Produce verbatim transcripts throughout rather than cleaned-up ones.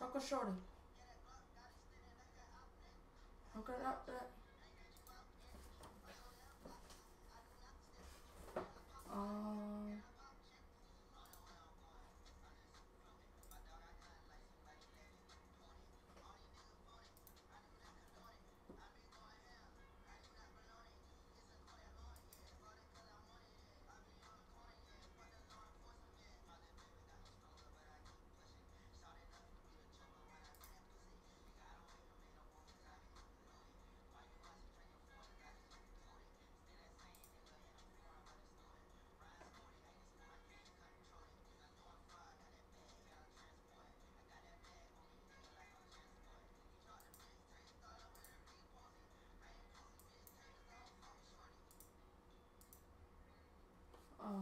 Uncle Shorty. Uncle up that. Um. Oh.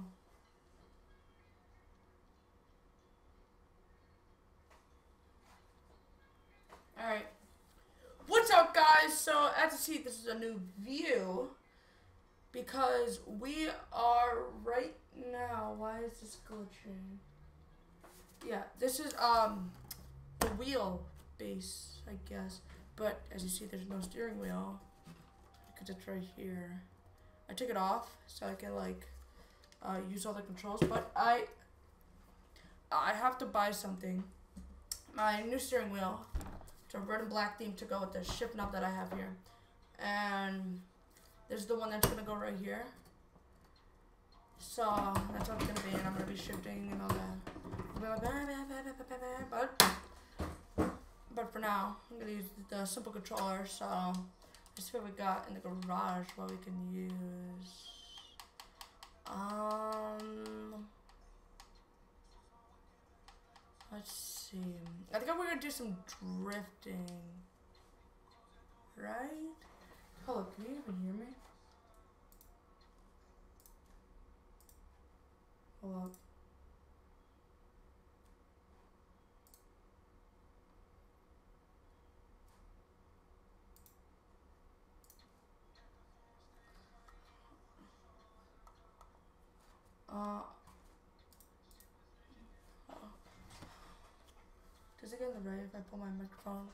Alright. What's up, guys? So, as you see, this is a new view. Because we are right now. Why is this glitching? Yeah, this is um the wheel base, I guess. But as you see, there's no steering wheel because it's right here. I took it off so I can like uh, use all the controls. But I I have to buy something. My new steering wheel. It's a red and black theme to go with the shift knob that I have here, and this is the one that's gonna go right here. So that's what it's gonna be, and I'm gonna be shifting and all that. But but for now, I'm gonna use the simple controller. So let's see what we got in the garage. What we can use. Um, let's see. I think we're gonna do some drifting. Right? Hello, can you even hear me? Hold up. Uh. Does it get in the right if I pull my microphone?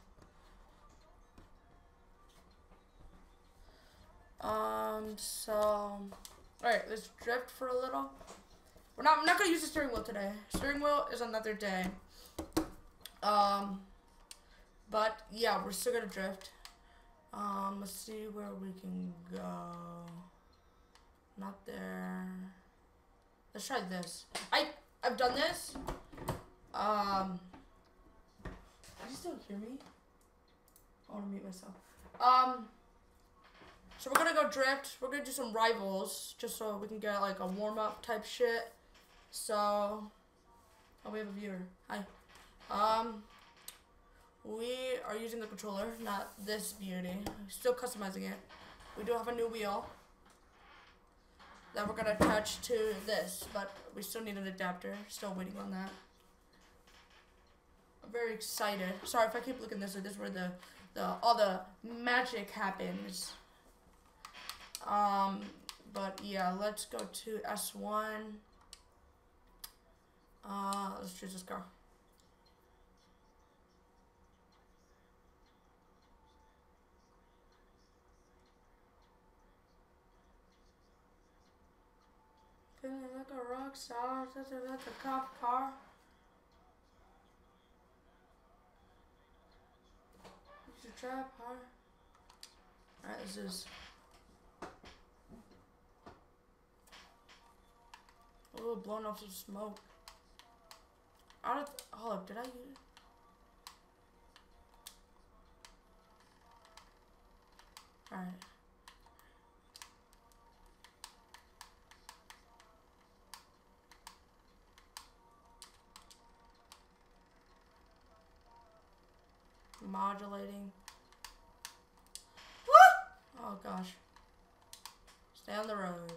Um, so, alright, let's drift for a little. We're not, I'm not gonna use the steering wheel today. Steering wheel is another day. Um, but yeah, we're still gonna drift. Um, let's see where we can go. Not there. Let's try this. I, I've done this. Um, can you still hear me? I wanna mute myself. Um, So we're gonna go drift. We're gonna do some rivals just so we can get like a warm up type shit. So, oh, we have a viewer. Hi. Um, we are using the controller, not this beauty. Still customizing it. We do have a new wheel that we're gonna attach to this, but we still need an adapter. Still waiting on that. I'm very excited. Sorry if I keep looking this way. This is where the the all the magic happens. Um, but yeah, let's go to S one. Uh, let's choose this car. Feeling like a rock star, that's a, that's a cop car. It's a trap car. Alright, this is. Oh, blowing off some smoke. I don't. Hold up, did I use? Alright. Modulating. Woo! Oh gosh. Stay on the road.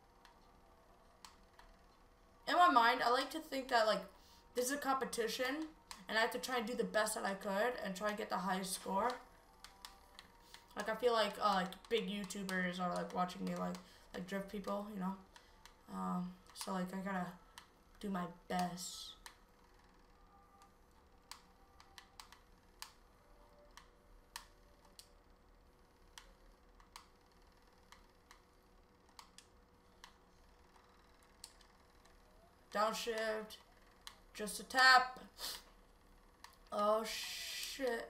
In my mind, I like to think that like this is a competition, and I have to try and do the best that I could and try and get the highest score. Like I feel like uh, like big YouTubers are like watching me like like drift people, you know. Um, so like I gotta do my best. Downshift. Just a tap. Oh shit.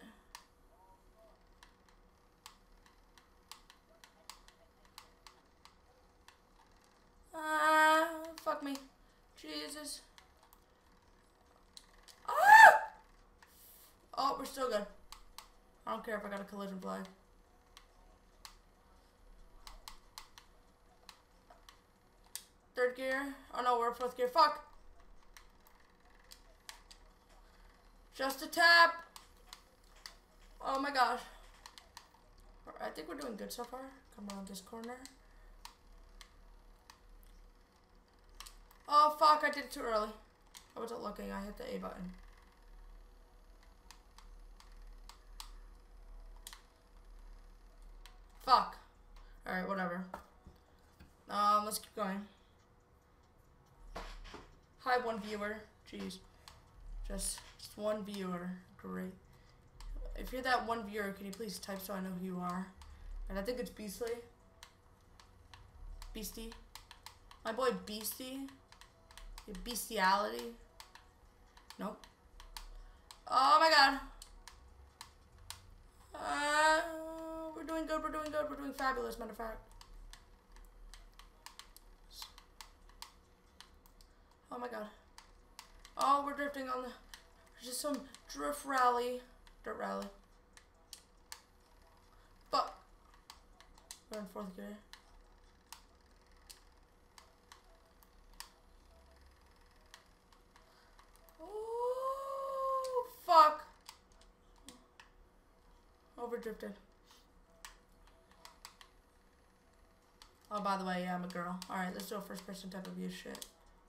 Ah, fuck me. Jesus. Ah! Oh, we're still good. I don't care if I got a collision flag. Third gear. Oh no, we're fourth gear. Fuck. Just a tap. Oh my gosh. I think we're doing good so far. Come around this corner. Oh fuck, I did it too early. I wasn't looking, I hit the A button. Fuck. Alright, whatever. Um, let's keep going. Hi, one viewer. Jeez. Just, just one viewer. Great. If you're that one viewer, can you please type so I know who you are? And I think it's Beastly. Beastie. My boy Beastie. Your bestiality. Nope. Oh my god. Uh, we're doing good, we're doing good, we're doing fabulous, matter of fact. Oh my god. Oh, we're drifting on the... Just some drift rally. Dirt rally. Fuck. We're in fourth gear. Oh, fuck. Over drifted. Oh, by the way, yeah, I'm a girl. Alright, let's do a first person type of view shit.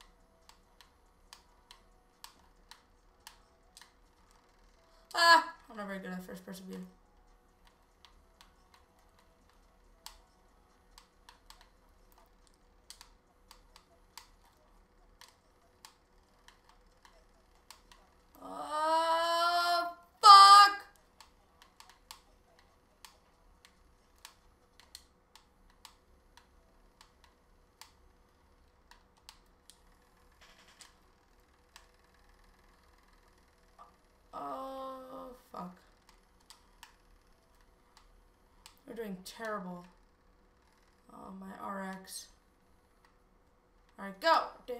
Ah! I'm not very good at first person view. Oh, fuck! Oh, fuck. We're doing terrible. Oh, my R X. Alright, go! Damn.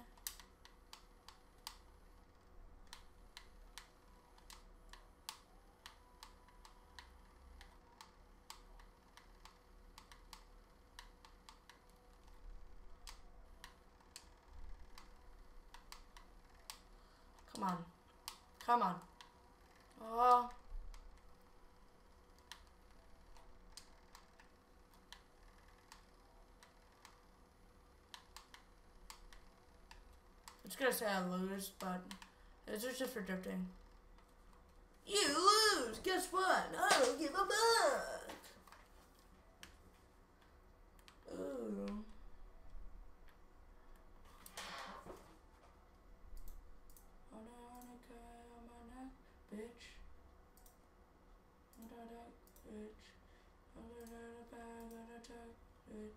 Come on. Come on. Oh. I'm just gonna say I lose, but this is just for drifting. You lose! Guess what? I don't give a fuck! Ooh. Bitch. Bitch. Bitch.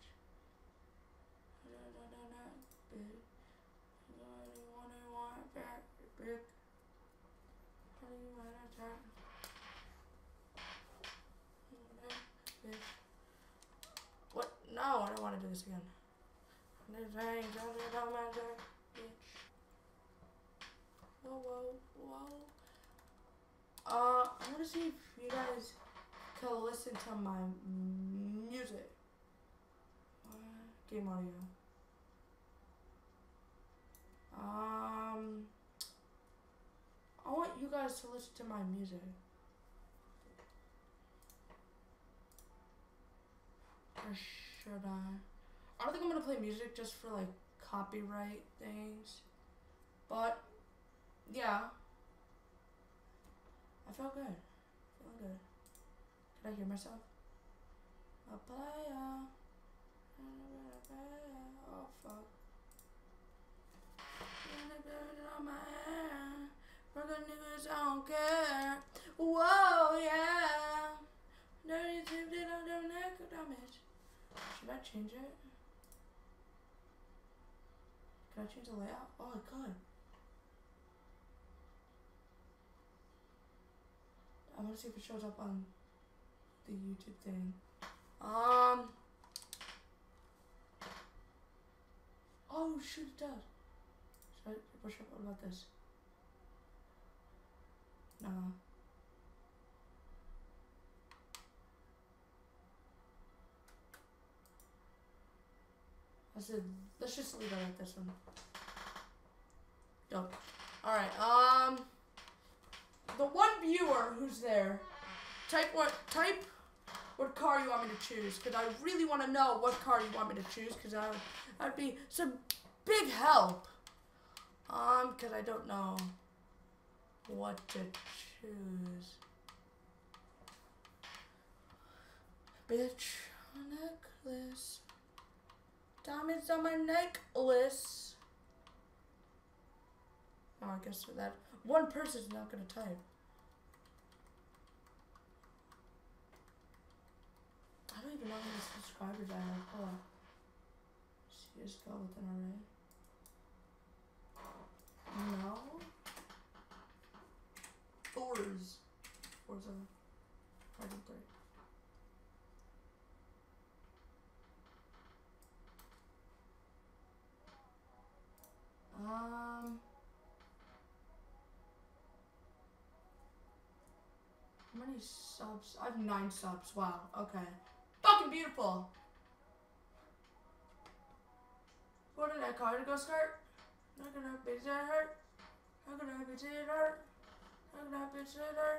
What? No, I don't want to do this again. Whoa, whoa, whoa. Uh, I want to see if you guys can listen to my music. Uh, game audio. Um, I want you guys to listen to my music. Or should I? I don't think I'm gonna play music just for like copyright things. But yeah. I felt good. Feeling good. Did I hear myself? A player. Oh fuck. Working niggas, I don't care. Whoa, yeah. Dirty tip did on their neck damage. Should I change it? Can I change the layout? Oh, I could. I want to see if it shows up on the YouTube thing. Um. Oh shoot, it does. Should I push up? What about this? No. I said, let's just leave it like this one. Dope. Alright, um, the one viewer who's there, type what, type what car you want me to choose, because I really want to know what car you want me to choose, because I would, that'd be some big help. Um, because I don't know what to choose. Bitch, necklace. Diamonds on my necklace. Oh, I guess that one person's not gonna type. I don't even know how many subscribers I have. Hold on. See a skeleton already. No. Fours. Fours are hard to break. Um, how many subs? I have nine subs. Wow. Okay. Fucking beautiful. What did I call it? Go skirt? Not gonna be her. Not gonna be her. Not gonna be her.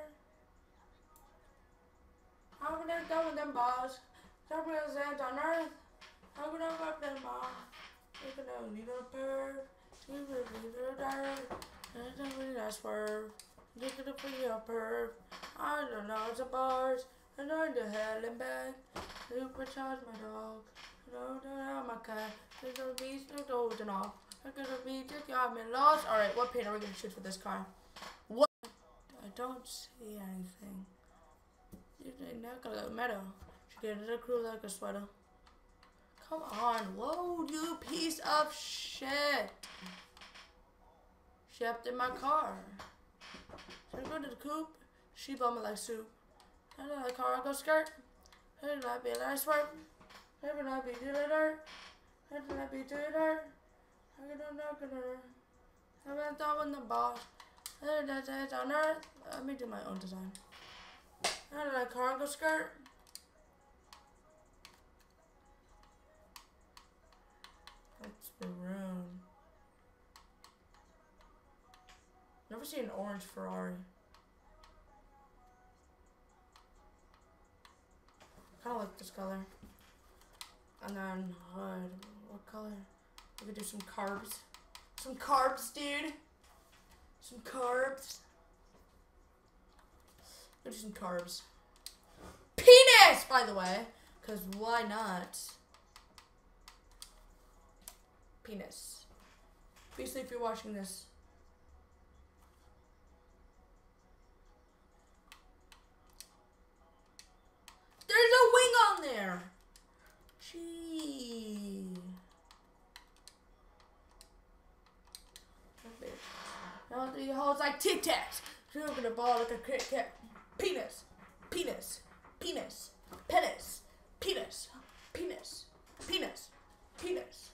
I'm gonna go with them balls. Stop represent on earth. I'm gonna rub them all. You're gonna leave a bird. You're gonna leave a dirt. And then we last swerve. You're gonna be a perv. I don't know, it's a bars. And I'm the hell and back. Supercharge my dog. No, no, no, my cat. There's gonna be some doors and all. I'm gonna be just got me lost. Alright, what paint are we gonna choose for this car? What? I don't see anything. You're not gonna meadow. She get it a crew like a sweater. Come on, load, you piece of shit. She upped in my car. Should I go to the coupe? She bought me like soup. I don't like car, I go skirt. I did not be a nice work. I did not be to the dirt. I did not be to the dirt. I did not gonna. I went down with the boss. I did not say it's on earth. Let me do my own design. I did like car, I go skirt. That's maroon. Never seen an orange Ferrari. Kind of like this color. And then hood. What color? We could do some carbs. Some carbs, dude. Some carbs. We'll do some carbs. Penis, by the way. Because why not? Penis. Basically, if you're watching this. There's a wing on there. Gee. Now the hoes like Tic Tacs. You're gonna ball like a Kit Kat. Penis. Penis. Penis. Penis. Penis. Penis. Penis. Penis.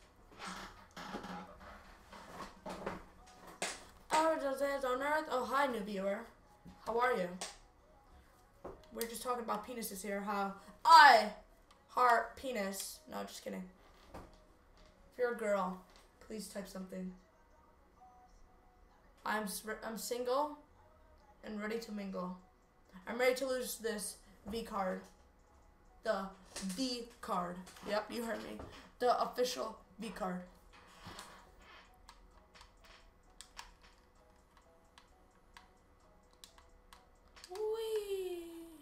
Oh, just hands on earth. Oh, hi, new viewer. How are you? We're just talking about penises here. How I heart penis. No, just kidding. If you're a girl, please type something. I'm I'm single and ready to mingle. I'm ready to lose this V card. The V card. Yep, you heard me. The official V card. Whee!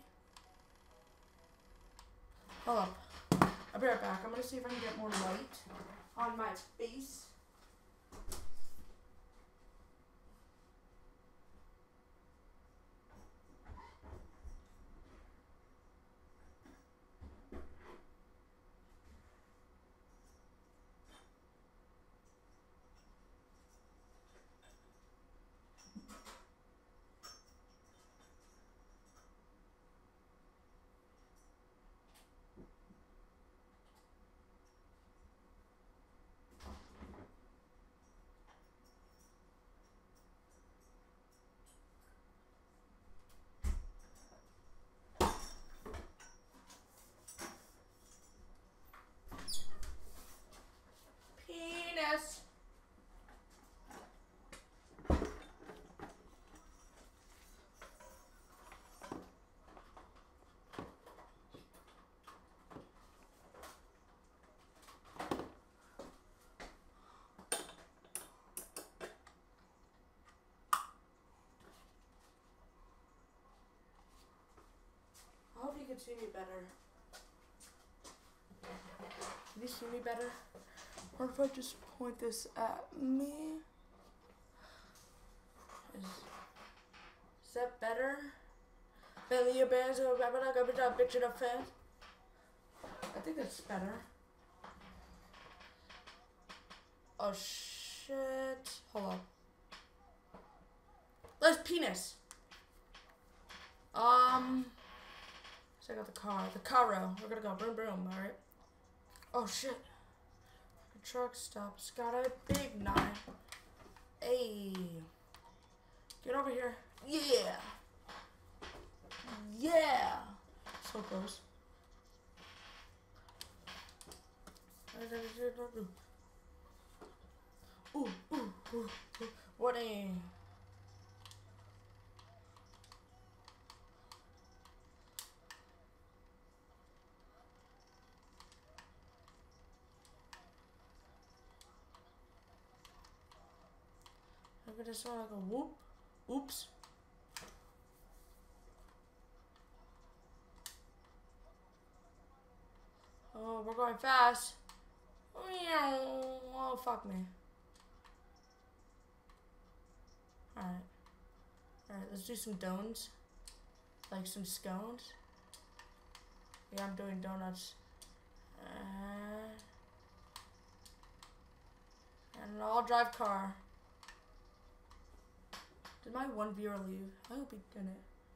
Hold up. I'll be right back. I'm gonna see if I can get more light on my face. can see me better. Can you see me better? Or if I just point this at me? Is, is that better? Bentley, your bands are a bitch in a fan. I think that's better. Oh shit. Hold on. Let's penis. Um. Check out the car. The carro. We're gonna go boom boom, alright? Oh shit. The truck stops. Got a big knife. Hey. Get over here. Yeah. Yeah. So close. Ooh, ooh, ooh, ooh. What a. Look at this one like a whoop. Oops. Oh, we're going fast. Oh, fuck me. Alright. Alright, let's do some donuts. Like some scones. Yeah, I'm doing donuts. Uh, and an all-drive car. Did my one viewer leave? I hope he didn't.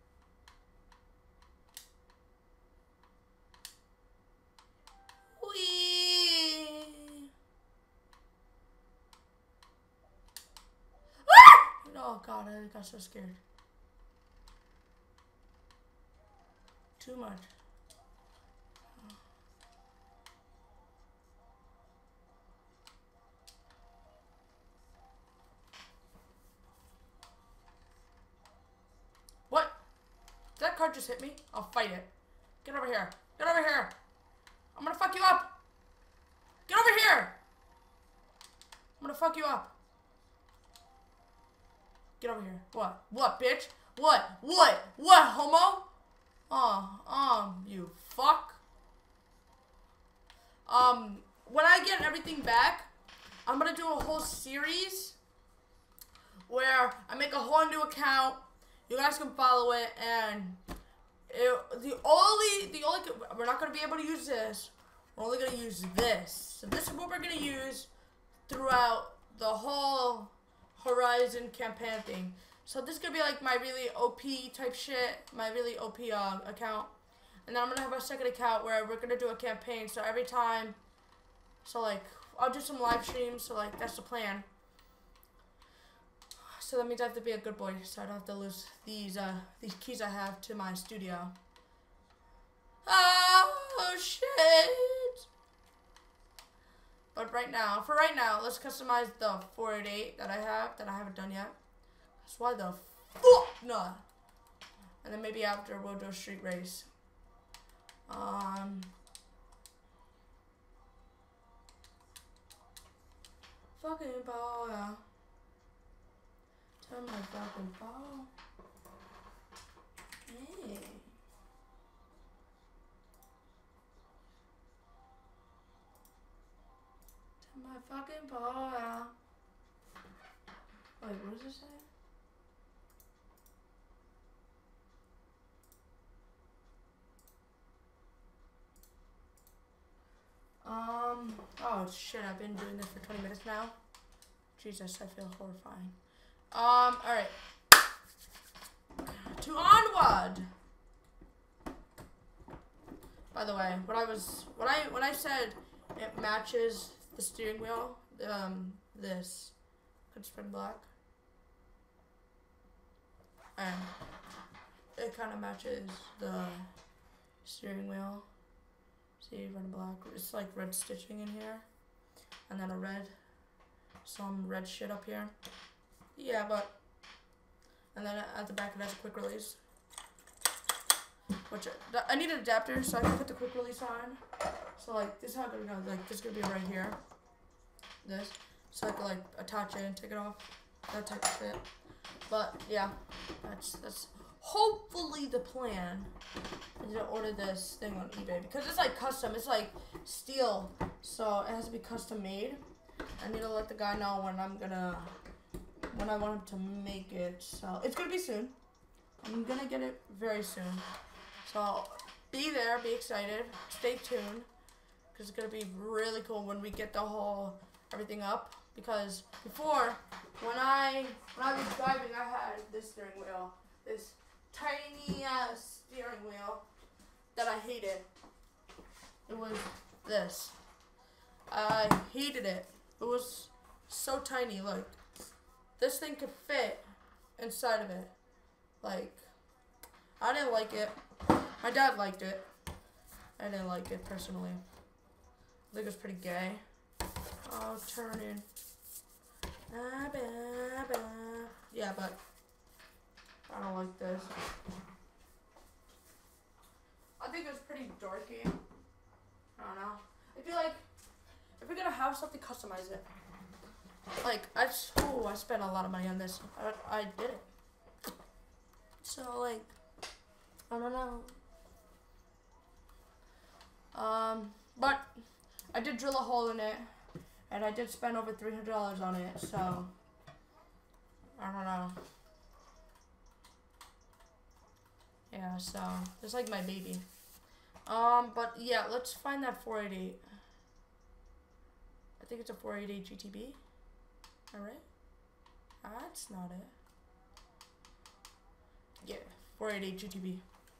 Whee! Ah! Oh god, I got so scared. Too much. What? Did that car just hit me? I'll fight it. Get over here. Get over here. I'm gonna fuck you up. Get over here. I'm gonna fuck you up. Get over here. What? What, bitch? What? What? What, homo? Oh, um, you fuck. Um, when I get everything back, I'm gonna do a whole series where I make a whole new account. You guys can follow it, and it, the only, the only, we're not gonna be able to use this. We're only gonna use this. So this is what we're gonna use throughout the whole Horizon campaign thing. So this is gonna be like my really O P type shit, my really O P um, account. And then I'm gonna have a second account where we're gonna do a campaign. So every time, so like, I'll do some live streams. So like, that's the plan. So that means I have to be a good boy, so I don't have to lose these uh these keys I have to my studio. Oh shit! But right now, for right now, let's customize the four eighty-eight that I have that I haven't done yet. That's why the fuck not. And then maybe after we'll do a street race. Um. Fucking ball, yeah. Turn my fucking ball. Hey. Turn my fucking ball out. Wait, what does it say? Um, oh shit, I've been doing this for twenty minutes now. Jesus, I feel horrifying. Um, alright. To onward! By the way, what I was, what I, when I said it matches the steering wheel, um, this, could spin black. And it kind of matches the steering wheel. See, red and black. It's like red stitching in here. And then a red, some red shit up here. Yeah, but, and then at the back it has a quick release. Which, I, I need an adapter so I can put the quick release on. So like, this is how it's gonna go, like, this is gonna be right here. This. So I can like, attach it and take it off. That type of shit. But, yeah, that's, that's, hopefully actually the plan is to order this thing on eBay because it's like custom. It's like steel, so it has to be custom made. I need to let the guy know when I'm gonna, when I want him to make it. So it's gonna be soon. I'm gonna get it very soon. So be there, be excited, stay tuned, because it's gonna be really cool when we get the whole everything up. Because before, when I when I was driving, I had this steering wheel, this tiny ass steering wheel that I hated. It was this. I hated it. It was so tiny. Like, this thing could fit inside of it. Like, I didn't like it. My dad liked it. I didn't like it personally. I think it was pretty gay. Oh, turning. Yeah, but I don't like this. I think it was pretty dorky. I don't know. I feel like if we're gonna have something, customize it. Like, I, oh, I spent a lot of money on this. I, I did it. So, like, I don't know. Um, but I did drill a hole in it, and I did spend over three hundred dollars on it, so I don't know. Yeah, so it's like my baby. Um, but yeah, let's find that four eighty-eight. I think it's a four eighty-eight G T B. Alright? That's not it. Yeah, four eighty-eight G T B.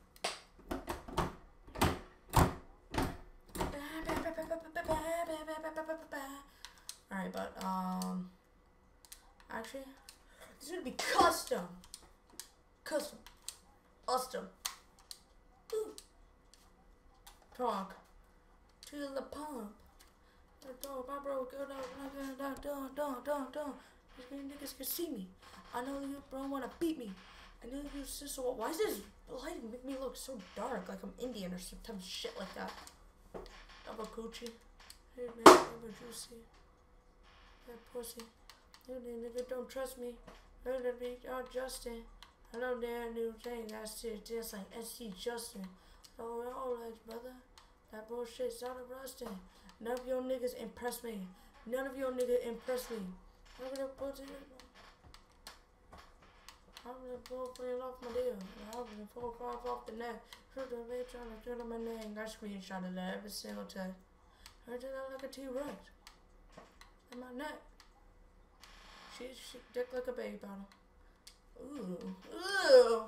Alright, but, um, actually, this is gonna be custom. Custom. Custom. Ooh. Talk to the pump. My bro, go down, down, down, down, down, down. These niggas can see me. I know you, bro, wanna beat me. I know you, sister. Why is this lighting make me look so dark, like I'm Indian or some type of shit like that? Double coochie. Hey man, double juicy. That pussy. You nigga don't trust me. Heard to be all Justin. I know that new thing. That's it, just like S C Justin. Oh, all legs, brother. That bullshit started rusting. None of your niggas impress me. None of your niggas impress me. I'm gonna put it. I'm gonna pull playing off my deal. I'm gonna pull five off the net. Heard the bitch trying to get on my name. I screenshotted that every single time. Heard it out like a T-Rex. In my neck. She, she dick like a baby bottle. Ooh. Ooh.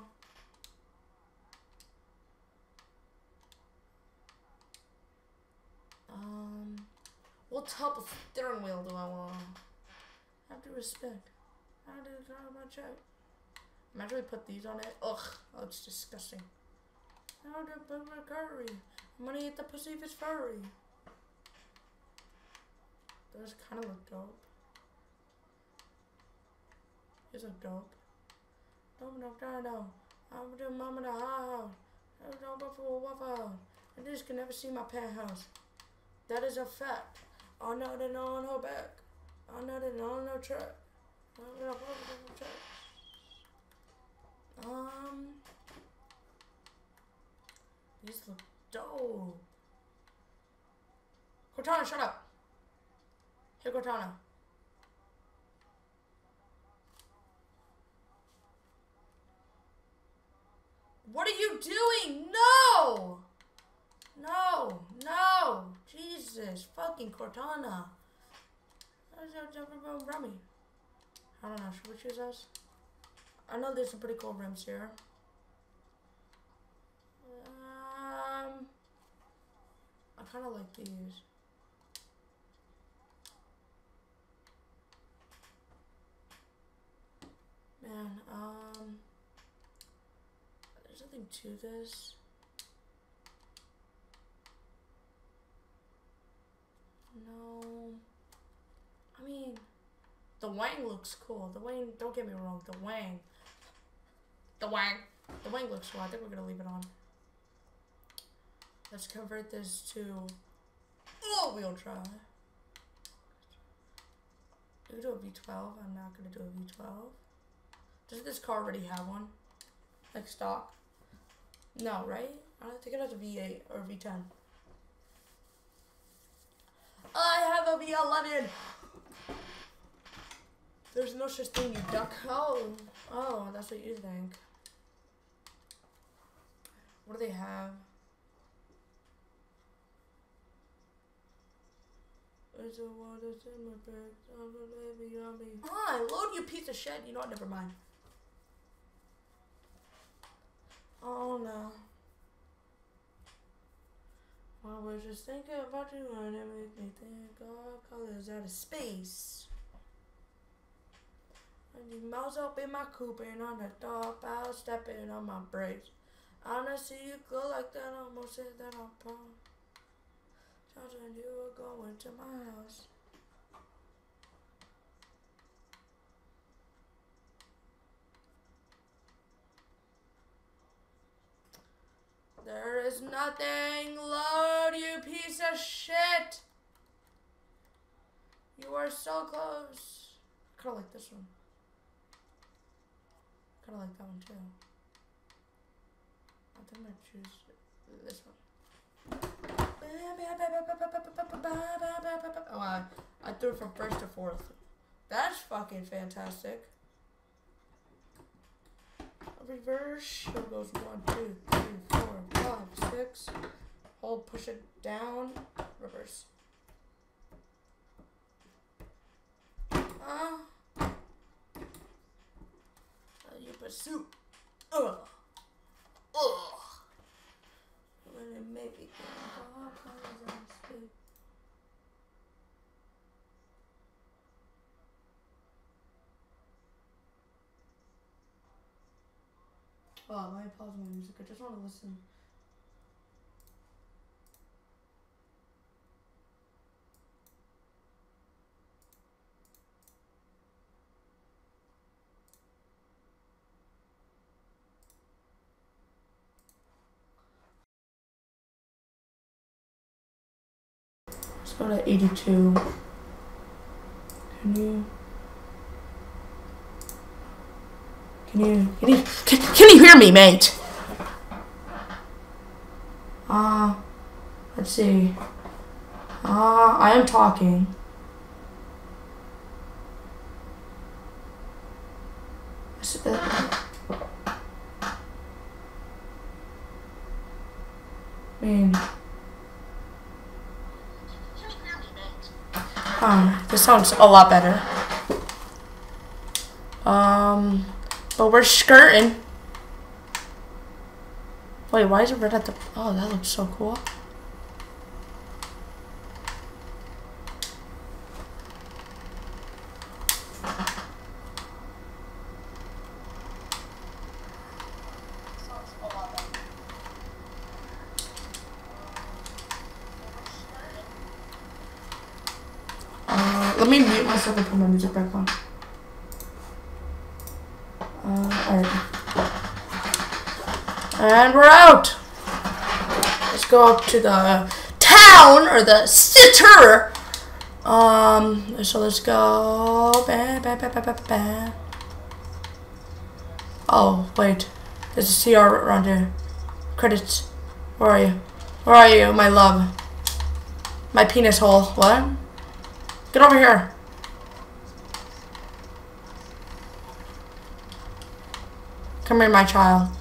Um, what type of steering wheel do I want? I have to respect. I have to draw my check. Imagine we put these on it. Ugh, that looks disgusting. How to put my curry? I'm gonna eat the pussy if it's furry. Those kind of look dope. These look dope. Don't know, don't know. I'm the mom in the house. I don't go for a waffle. And this can never see my penthouse. That is a fact. I know that on her back. I know that on her track. I know that track. Um, these look dope. Cortana, shut up. Hey, Cortana. What are you doing? No! No, no, Jesus, fucking Cortana. Rummy. I don't know, should we choose those? I know there's some pretty cool rims here. Um, I kind of like these. Man, um, there's nothing to this. No, I mean, the Wang looks cool. The Wang, don't get me wrong, the Wang, the Wang, the Wang looks cool. I think we're gonna leave it on. Let's convert this to all-wheel drive. We can do a V twelve. I'm not gonna do a V twelve. Does this car already have one? Like stock? No, right? I don't think it has a V eight or V ten. I have a V eleven. There's no such thing, you duck. Oh, oh, that's what you think. What do they have? Ah, load, you piece of shit. You know what? Never mind. Oh no. I was just thinking about you and it made me think all colors out of space. And you mouse up in my coupe and on the top out stepping on my brakes. I wanna see you go like that, almost said that I'm wrong. Just when you were going to my house. There is nothing, load, you piece of shit! You are so close. I kinda like this one. Kinda like that one too. I think I'm gonna choose this one. Oh, I, I threw it from first to fourth. That's fucking fantastic. Reverse. It goes one, two, three, four, five, six. Hold, push it down. Reverse. Uh, you pursue. Ugh. Ugh. When it made me think all colors on space. Oh, I pause my music. I just want to listen. Let's go to eighty-two. Can you? Can you? Can you? Can, can you hear me, mate? Uh, let's see. Uh, I am talking. I mean, oh, this sounds a lot better. Um, but we're skirting. Wait, why is it red at the... Oh, that looks so cool. Uh, let me mute myself and put my music back on. Uh, alright. And we're out. Let's go up to the town or the city. Um. So let's go. Ba, ba, ba, ba, ba, ba. Oh wait, there's a C R around here. Credits. Where are you? Where are you, my love? My penis hole. What? Get over here. Come here, my child.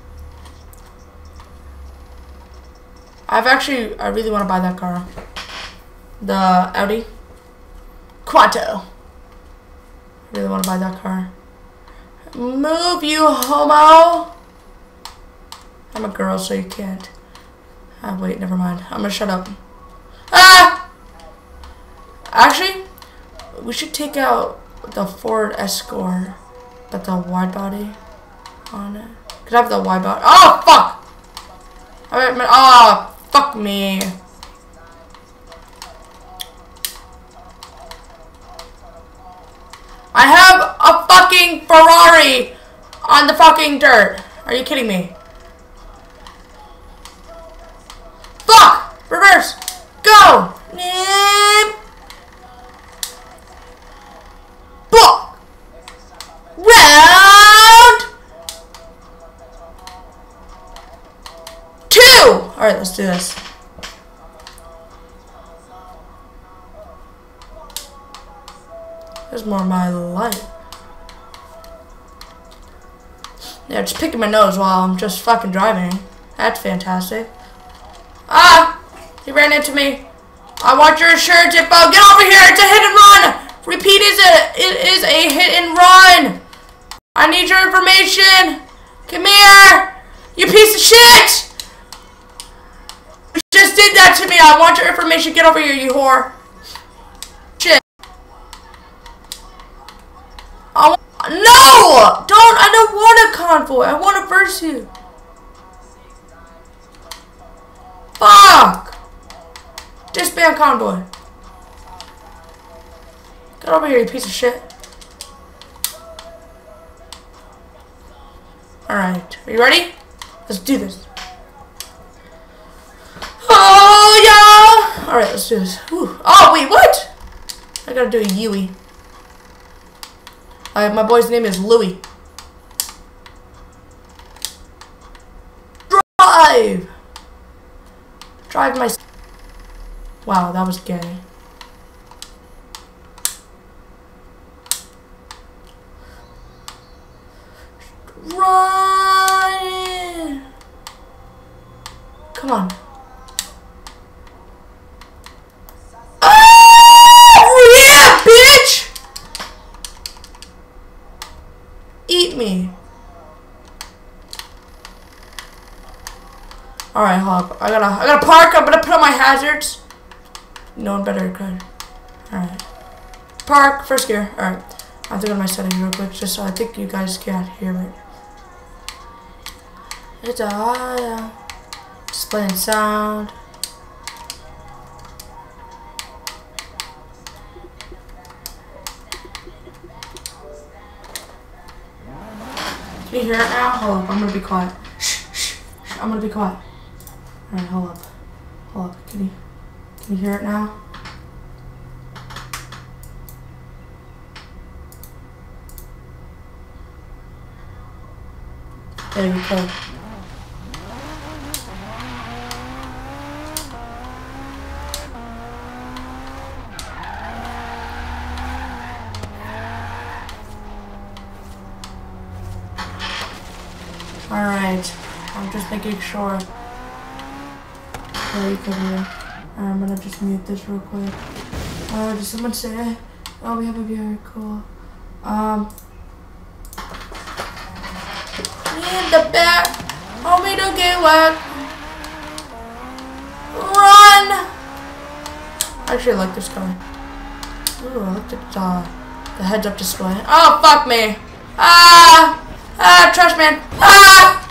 I've actually, I really want to buy that car. The Audi Quattro. I really want to buy that car. Move, you homo. I'm a girl, so you can't. Ah, wait, never mind. I'm gonna shut up. Ah! Actually, we should take out the Ford Escort, but the wide body on it. Could I have the wide body? Oh, fuck! I mean, oh, fuck me. I have a fucking Ferrari on the fucking dirt. Are you kidding me? Fuck! Reverse! Go! Fuck! Round! Alright, let's do this. There's more of my life. Yeah, just picking my nose while I'm just fucking driving. That's fantastic. Ah! He ran into me. I want your insurance info. Get over here. It's a hit and run. Repeat, is a, it is a hit and run. I need your information. Come here. You piece of shit. You just did that to me. I want your information. Get over here, you whore. Shit. I want, no! Don't. I don't want a convoy. I want to verse you. Fuck. Disband convoy. Get over here, you piece of shit. Alright. Are you ready? Let's do this. Oh, yeah! Alright, let's do this. Whew. Oh, wait, what? I gotta do a Yui. Uh, my boy's name is Louie. Drive! Drive my... Wow, that was gay. Run! Come on. Oh, yeah, bitch! Eat me. Alright, hold up. I gotta, I gotta park. I'm gonna put on my hazards. No one better could. Alright. Park, first gear. Alright. I have to go to my settings real quick just so I think you guys can't hear me. It's a uh, display and sound. Can you hear it now? Hold up, I'm gonna be quiet. Shh, shh, shh. I'm gonna be quiet. Alright, hold up. Hold up. Can you can you hear it now? There you go. Alright, I'm just making sure. There you go. Here. I'm gonna just mute this real quick. Uh, did someone say, oh, we have a vehicle. Um, in the back. Homie, don't get wet. Run! I actually like this car. Ooh, I like the, uh, the heads-up display. Oh, fuck me. Ah! Ah, trash man. Ah!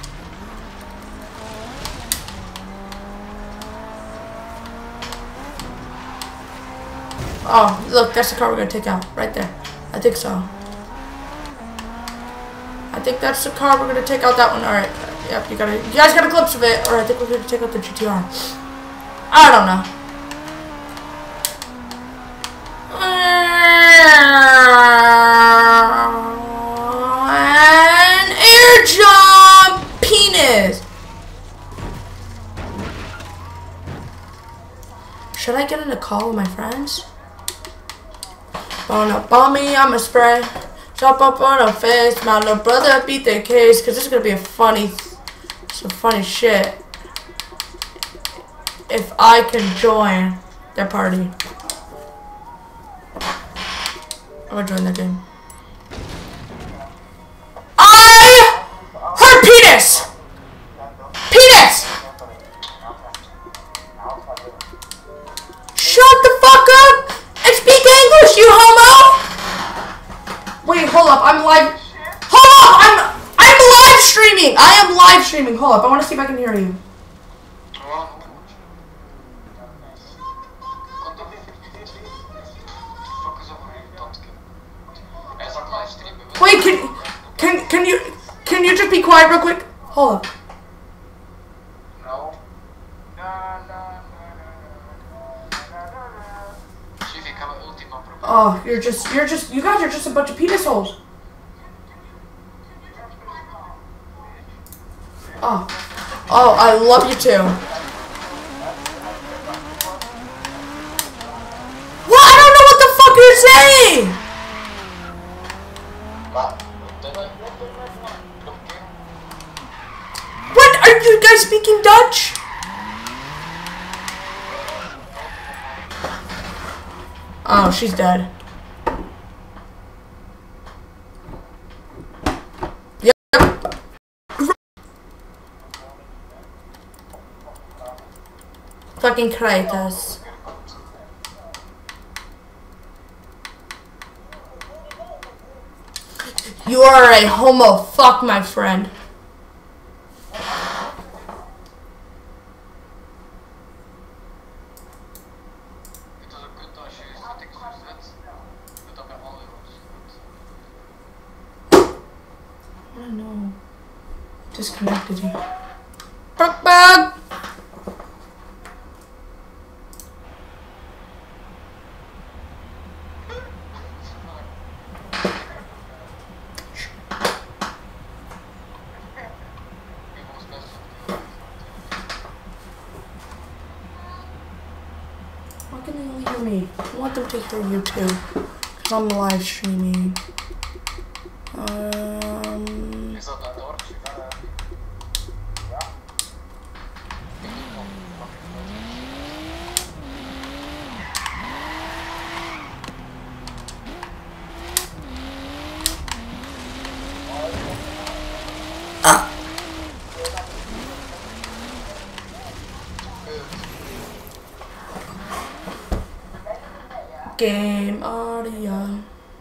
Oh, look, that's the car we're gonna take out. Right there. I think so. I think that's the car we're gonna take out. That one. Alright. Yep, you gotta you guys got a glimpse of it. Alright, I think we're gonna take out the G T R. I don't know. And air jump penis. Should I get in a call with my friends? Bone up on me, I'ma spray. Jump up on her face. My little brother beat their case. Cause this is gonna be a funny, some funny shit. If I can join their party. I'm gonna join their game. I heard penis! Penis! Shut the fuck up and speak English, you homo! Wait, hold up, I'm live. Hold up, I'm I'm live streaming. I am live streaming. Hold up, I want to see if I can hear you. Wait, can can can you can you just be quiet real quick? Hold up. Oh, you're just, you're just, you guys are just a bunch of penis holes. Oh, oh, I love you too. you guys speaking Dutch? Oh, she's dead. Yep. Fucking Kratos. You are a homo fuck, my friend. I don't know. Disconnected you. Fuck bug! Why can they only hear me? I want them to hear you too. Because I'm live streaming. Um... Ah. Game audio.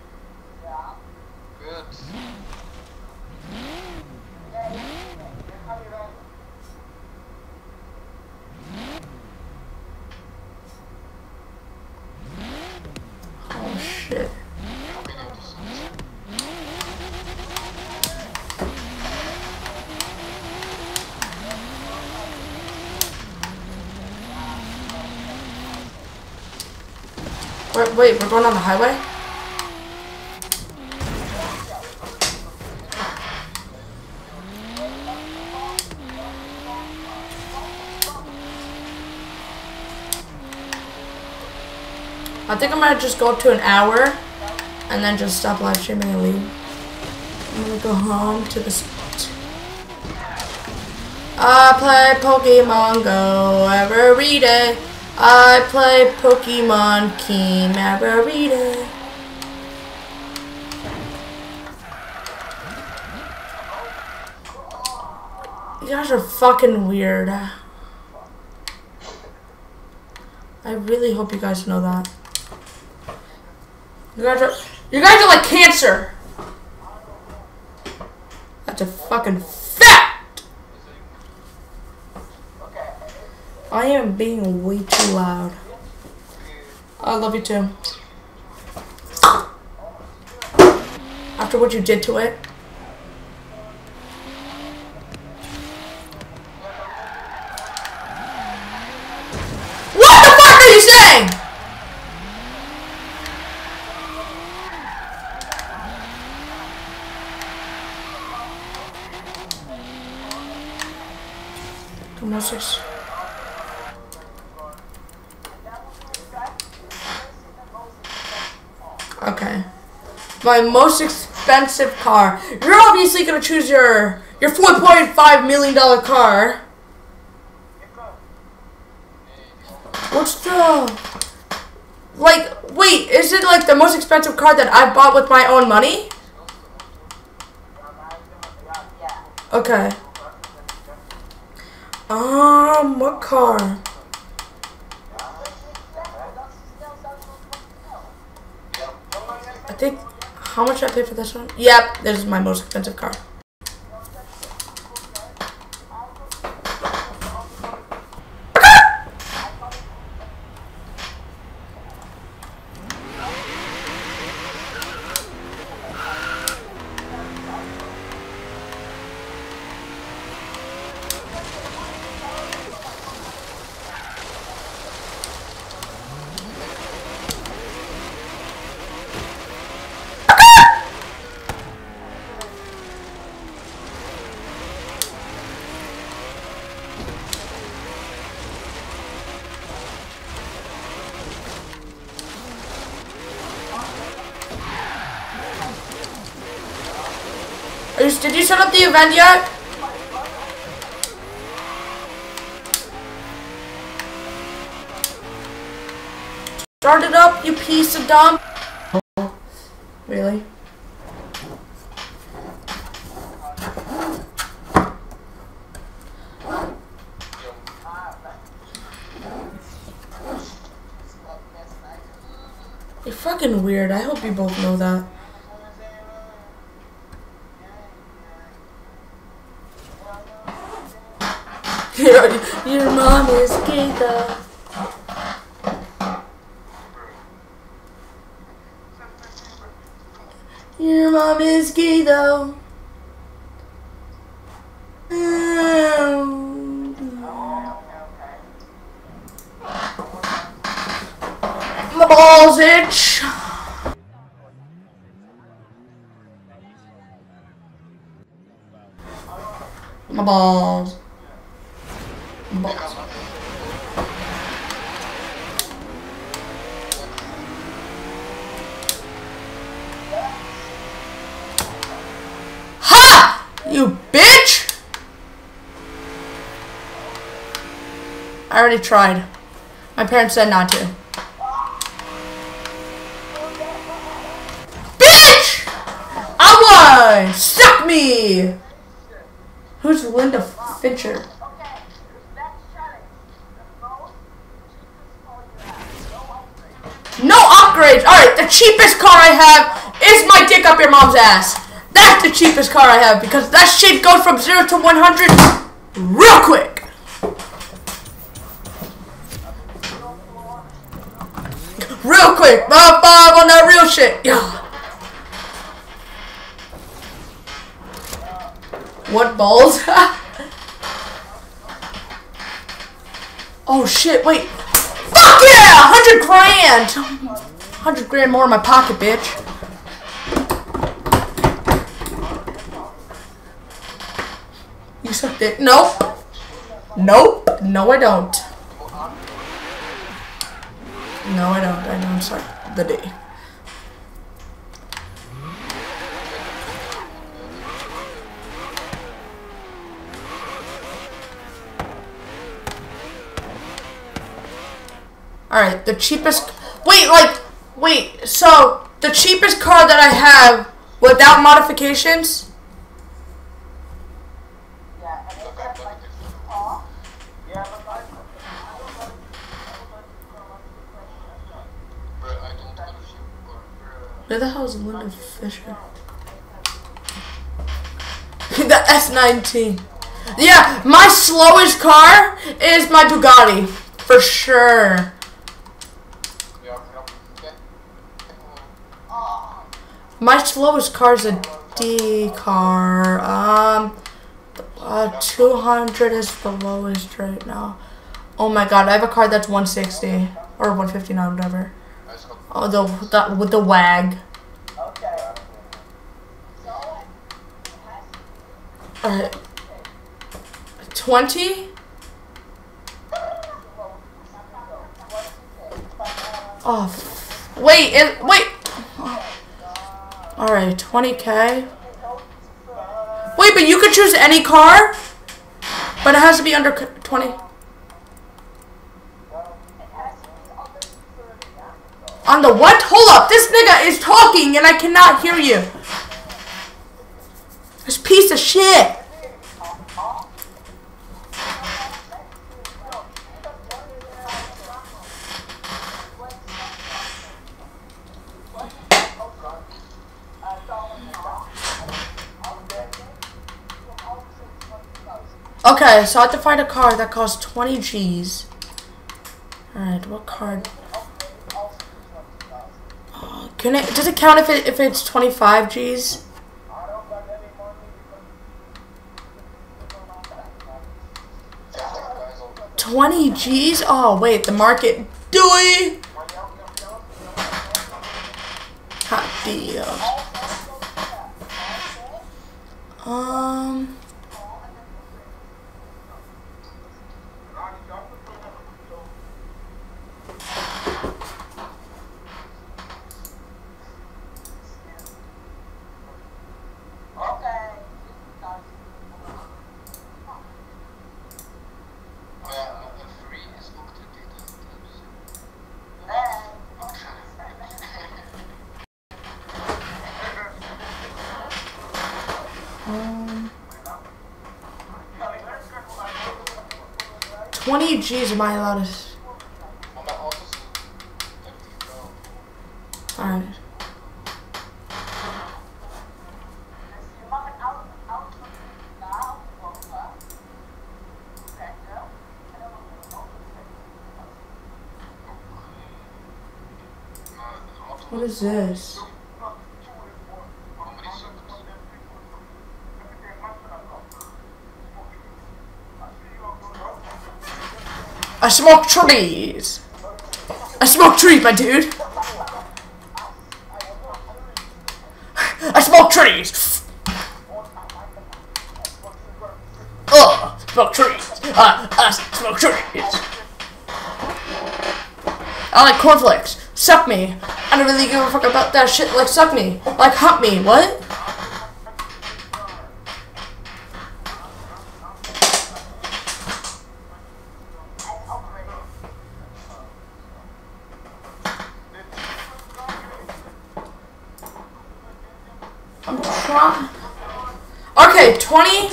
Oh shit. Wait, wait, we're going on the highway? I think I might just go up to an hour and then just stop live streaming and leave. I'm gonna go home to the spot. I play Pokemon Go every day. I play Pokemon King every day. You guys are fucking weird. I really hope you guys know that. You guys are, you guys are like cancer. That's a fucking fact. I am being way too loud. I love you too. After what you did to it. What the fuck are you saying? Two more six. Okay. My most expensive car. You're obviously gonna choose your your four point five million dollar car. What's the like? Wait, is it like the most expensive car that I bought with my own money? Okay. Um, what car? I think, how much I paid for this one? Yep, this is my most expensive car. Did you set up the event yet? Start it up, you piece of dumb. Really? You're fucking weird. I hope you both know that. Your, your mom is gay though. Your mom is gay though. My balls itch. My balls. My balls. Ha! You bitch! I already tried. My parents said not to. Bitch! I won! Suck me! Who's Linda Fincher? No upgrades! Alright, the cheapest car I have is my dick up your mom's ass. That's the cheapest car I have because that shit goes from zero to one hundred real quick. Real quick. Bob Bob on that real shit. Yeah. What balls? Oh shit, wait. Fuck yeah! one hundred grand! one hundred grand more in my pocket, bitch. You suck dick. Nope. Nope. No, I don't. No, I don't. I don't suck the dick. Alright, the cheapest... Wait, like... Wait, so... The cheapest car that I have without modifications... Where the hell is Linda Fisher? The S nineteen. Yeah, my slowest car is my Bugatti. For sure. My slowest car is a D car. Um, uh, two hundred is the lowest right now. Oh my god, I have a car that's one sixty. Or one fifty-nine, whatever. Oh, the, the with the wag. Alright. twenty? Oh, wait, it, wait. Alright, twenty K. Wait, but you could choose any car? But it has to be under twenty. On the what? Hold up, this nigga is talking and I cannot hear you. This piece of shit. Okay, so I have to find a car that costs twenty G's. Alright, what card? Uh, can it, does it count if, it, if it's twenty-five G's? twenty G's? Oh, wait, the market. Dewey! Hot deal. Um... twenty G's am I allowed to? Alright. What is this? I smoke trees. I smoke trees, my dude. I smoke trees. Ugh, smoke trees. Uh, I smoke trees. I like cornflakes. Suck me. I don't really give a fuck about that shit. Like suck me. Like hump me. What? I'm trying. Okay, twenty.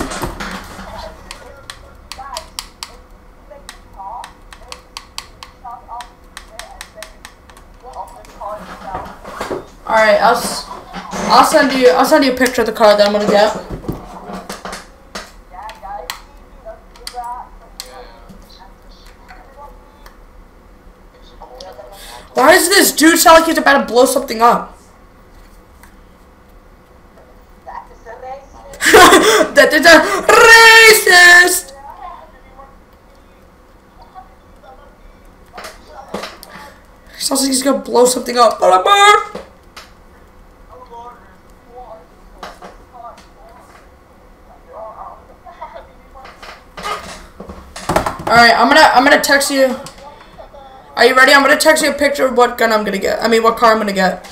All right, I'll I'll send you I'll send you a picture of the car that I'm gonna get. Why does this dude sound like he's about to blow something up? That is a racist. Sounds like he's gonna blow something up. Alright, I'm gonna I'm gonna text you. Are you ready? I'm gonna text you a picture of what gun I'm gonna get. I mean what car I'm gonna get.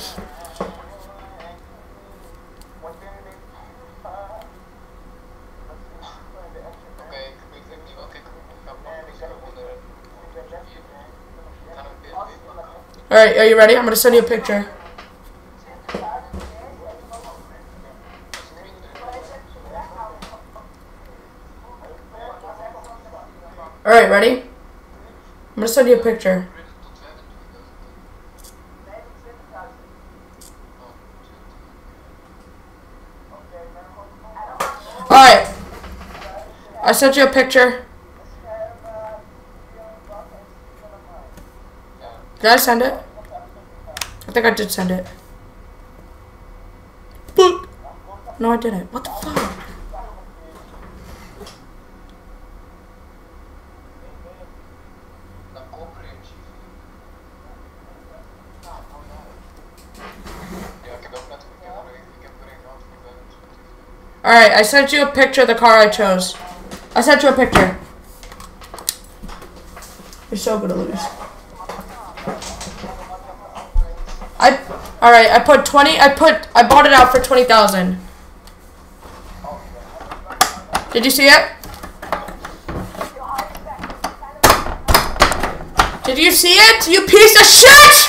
Alright, are you ready? I'm gonna send you a picture. Alright, ready? I'm gonna send you a picture. Alright. I sent you a picture. Did I send it? I think I did send it. But no, I didn't. What the fuck? Alright, I sent you a picture of the car I chose. I sent you a picture. You're so gonna lose. I alright, I put twenty I put I bought it out for twenty thousand. Did you see it? Did you see it? You piece of shit!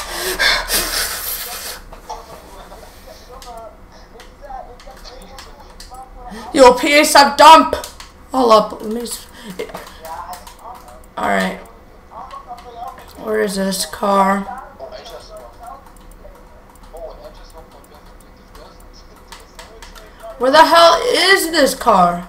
You piece of dump! Hold up, let me. Alright. Where is this car? Where the hell is this car?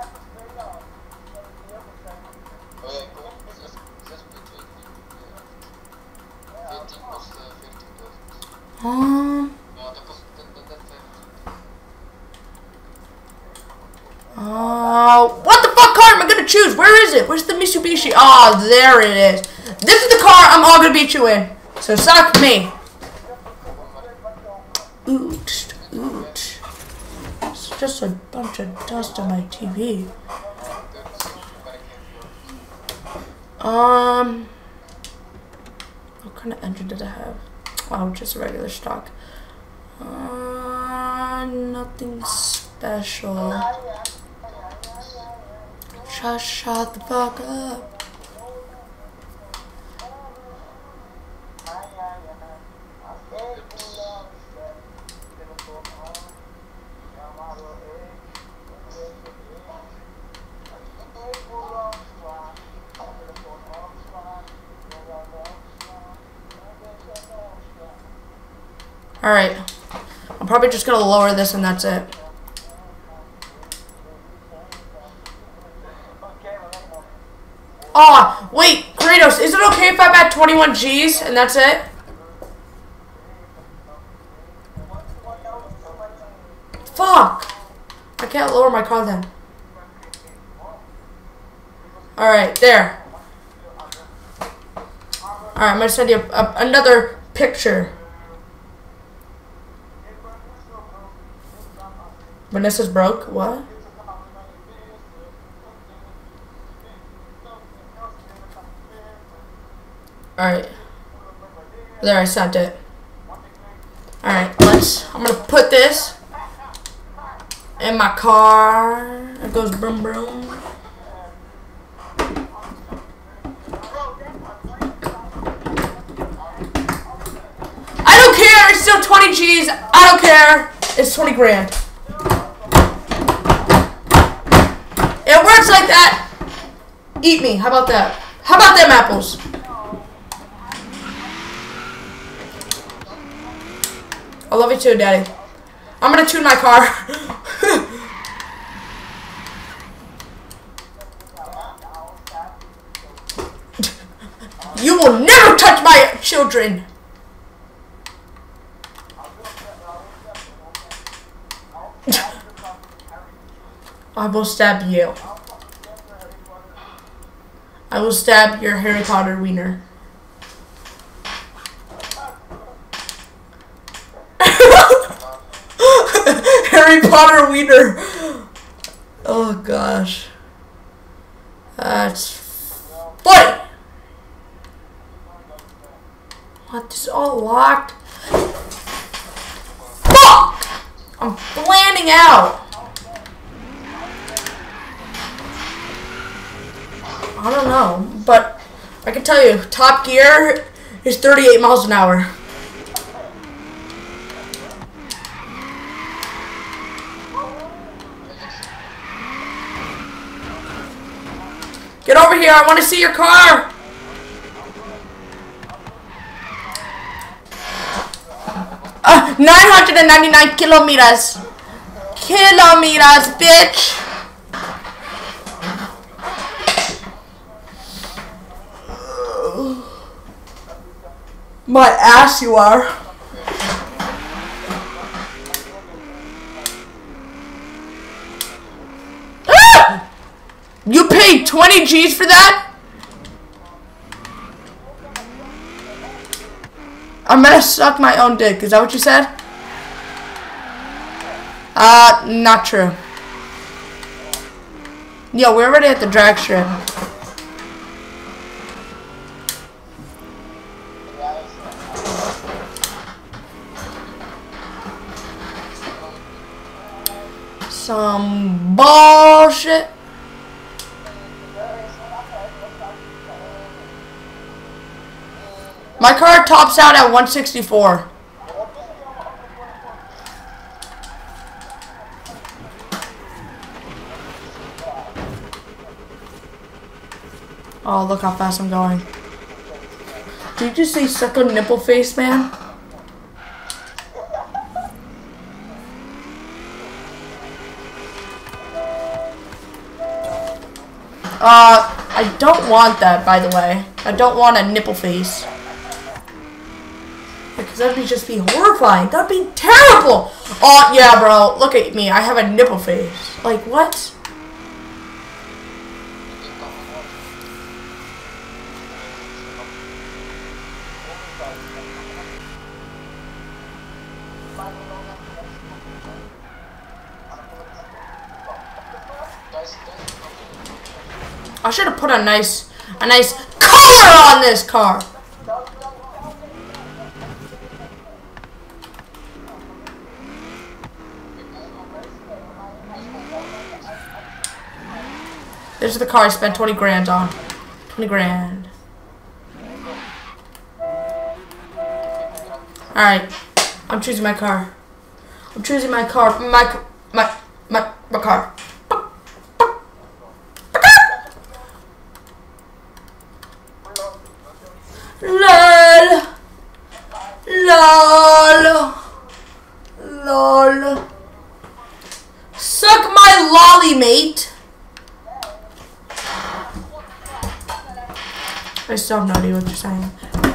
Um. Uh, what the fuck car am I gonna choose? Where is it? Where's the Mitsubishi? Ah, oh, there it is. This is the car I'm all gonna beat you in. So suck me. Ooch, ooch. It's just a bunch of dust on my T V. Um. What kind of engine did I have? Oh, just a regular stock. Uh, nothing special. Just shut the fuck up. Alright. I'm probably just gonna lower this and that's it. Oh, wait, Kratos, is it okay if I'm at twenty-one G's and that's it? Fuck! I can't lower my car then. Alright, there. Alright, I'm gonna send you a, a, another picture. Vanessa's broke? What? Alright. There, I sent it. Alright, let's... I'm gonna put this in my car. It goes broom broom. I don't care! It's still twenty G's. I don't care. It's twenty grand. It works like that. Eat me. How about that? How about them apples? I love you too, Daddy. I'm gonna tune my car. You will never touch my children. I will stab you. I will stab your Harry Potter wiener. Harry Potter wiener. Oh gosh. That's funny. What? This is all locked. Fuck! I'm planning out. I don't know, but I can tell you, Top Gear is thirty-eight miles an hour. Get over here, I want to see your car. Uh, nine hundred ninety-nine kilometers. Kilometers, bitch. My ass, you are. Ah! You paid twenty G's for that? I'm gonna suck my own dick. Is that what you said? Uh, not true. Yo, we're already at the drag strip. Some bullshit. My car tops out at one sixty-four. Oh, look how fast I'm going. Did you just say suck a nipple face, man? Uh, I don't want that, by the way. I don't want a nipple face. Because that would just be horrifying. That would be terrible! Oh, yeah, bro. Look at me. I have a nipple face. Like, what? I should have put a nice, a nice color on this car. This is the car I spent twenty grand on. twenty grand. Alright. I'm choosing my car. I'm choosing my car. My, my, my, my car. LOL. LOL. I still have no idea what you're saying.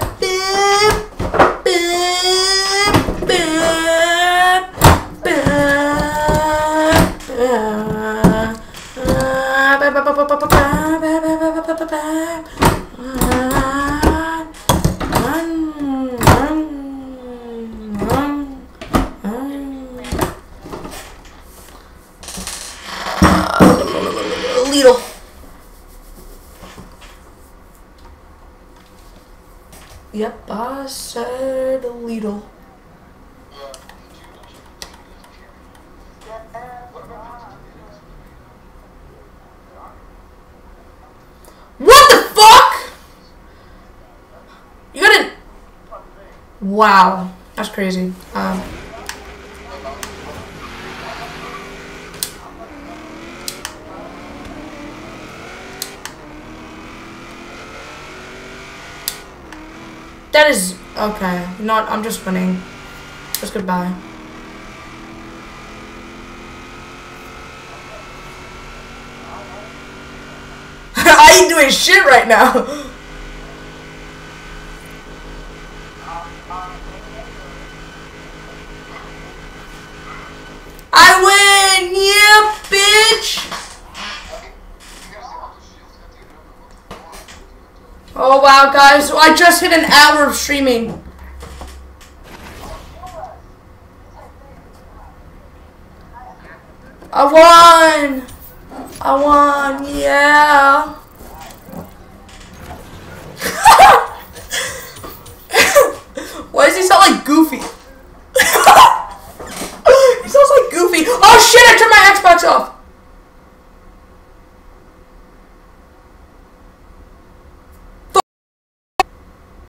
Little. Yep, I said a little. What the fuck? You gotta. Wow, that's crazy. Um. That is okay. Not. I'm just winning. Just goodbye. I ain't doing shit right now. I win, yeah, bitch. Oh wow, guys! I just hit an hour of streaming. I won! I won! Yeah! Why does he sound like Goofy?